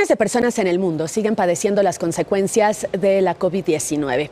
Millones de personas en el mundo siguen padeciendo las consecuencias de la COVID-19,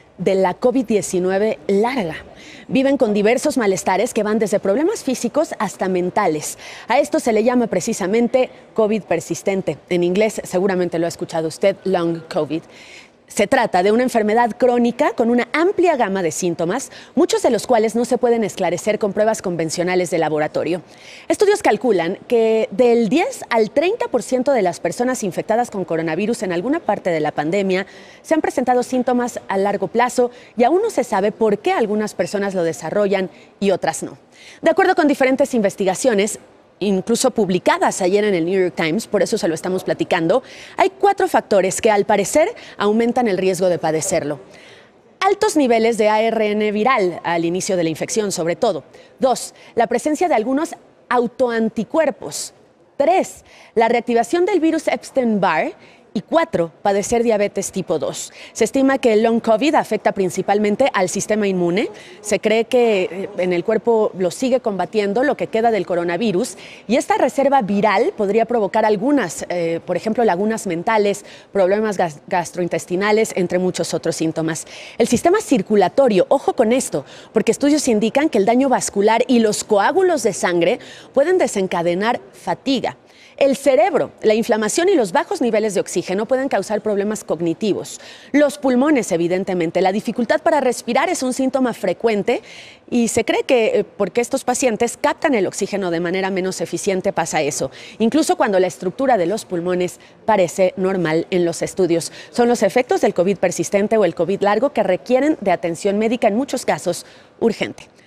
larga. Viven con diversos malestares que van desde problemas físicos hasta mentales. A esto se le llama precisamente COVID persistente. En inglés seguramente lo ha escuchado usted, long COVID. Se trata de una enfermedad crónica con una amplia gama de síntomas, muchos de los cuales no se pueden esclarecer con pruebas convencionales de laboratorio. Estudios calculan que del 10 al 30% de las personas infectadas con coronavirus en alguna parte de la pandemia se han presentado síntomas a largo plazo y aún no se sabe por qué algunas personas lo desarrollan y otras no. De acuerdo con diferentes investigaciones, incluso publicadas ayer en el New York Times, por eso se lo estamos platicando, hay 4 factores que al parecer aumentan el riesgo de padecerlo. Altos niveles de ARN viral al inicio de la infección, sobre todo. 2, la presencia de algunos autoanticuerpos. 3, la reactivación del virus Epstein-Barr. Y 4, padecer diabetes tipo 2. Se estima que el long COVID afecta principalmente al sistema inmune. Se cree que en el cuerpo lo sigue combatiendo lo que queda del coronavirus. Y esta reserva viral podría provocar algunas, por ejemplo, lagunas mentales, problemas gastrointestinales, entre muchos otros síntomas. El sistema circulatorio, ojo con esto, porque estudios indican que el daño vascular y los coágulos de sangre pueden desencadenar fatiga. El cerebro, la inflamación y los bajos niveles de oxígeno pueden causar problemas cognitivos. Los pulmones, evidentemente. La dificultad para respirar es un síntoma frecuente y se cree que porque estos pacientes captan el oxígeno de manera menos eficiente pasa eso. Incluso cuando la estructura de los pulmones parece normal en los estudios. Son los efectos del COVID persistente o el COVID largo que requieren de atención médica en muchos casos urgente.